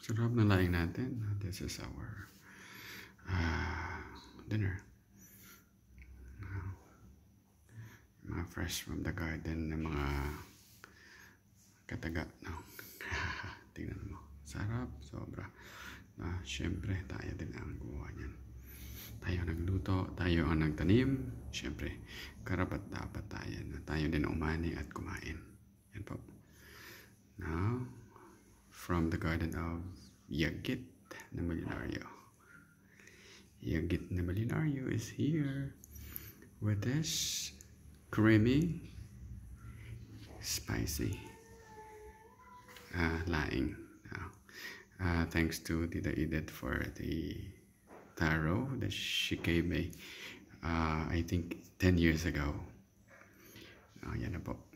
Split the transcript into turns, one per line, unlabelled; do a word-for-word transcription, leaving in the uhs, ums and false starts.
Sarap na laing natin. This is our uh, dinner. Uh, mga fresh from the garden na mga kataga. No? Tingnan mo. Sarap. Sobra. Uh, Siyempre, tayo din ang gumawa niyan. Tayo nagluto. Tayo ang nagtanim. Siyempre, karapat dapat tayo na tayo din umani at kumain. Yan po. Now, from the garden of Yagit na Milenario. Yagit na Milenario is here with this creamy, spicy uh, Laing. Uh, uh, thanks to Tita Edith for the taro that she gave me, uh, I think ten years ago. Uh, yan na po.